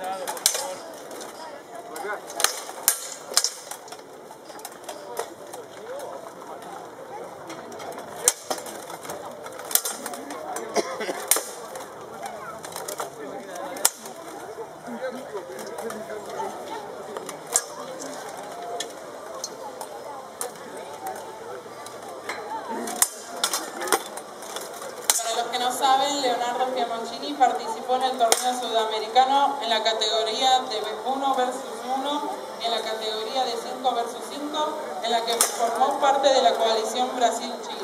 No saben, Leonardo Fiamoncini participó en el torneo sudamericano en la categoría de 1 versus 1, en la categoría de 5 versus 5, en la que formó parte de la coalición Brasil-Chile.